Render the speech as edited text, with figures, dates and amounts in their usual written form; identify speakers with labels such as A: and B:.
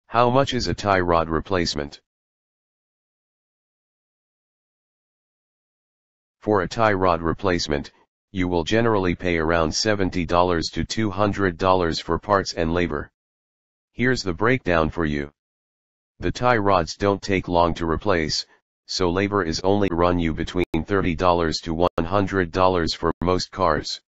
A: How much is a tie rod replacement? For a tie rod replacement, you will generally pay around $70 to $200 for parts and labor. Here's the breakdown for you. The tie rods don't take long to replace, so labor is only run you between $30 to $100 for most cars.